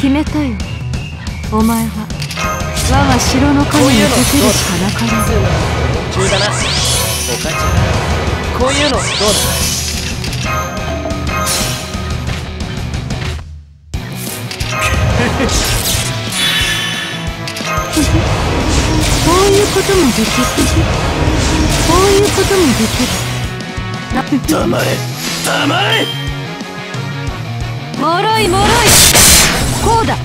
決めたよ。お前は我が城の影に溶けるしかなかろう。 急だなお母ちゃん、こういうのどうだ。 こういうこともできる。こういうこともできる。 黙れ黙れ。 もろいもろい。こうだ。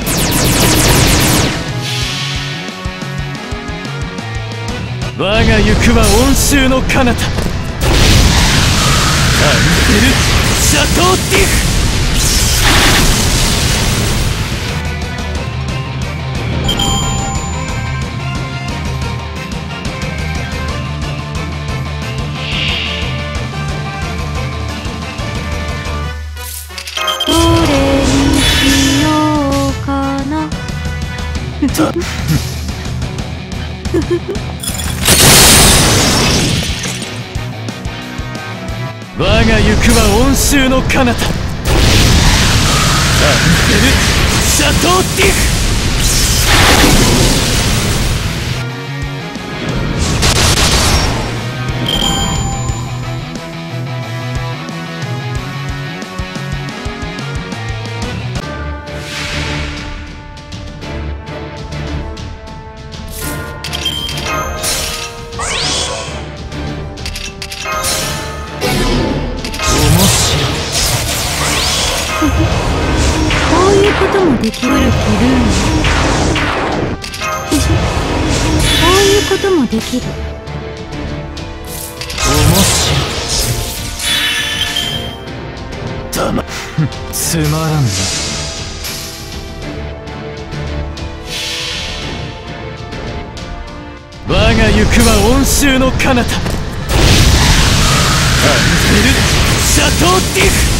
我が行くは温州の彼方アンデル・シャトーティフ。 どれにしようかな。 我が行くは温州の彼方アンデル・シャトーティフ。 こういうこともできる。こういうこともできる。 つまらんな。我が行くは温州の彼方アンデル・シャトーティフ。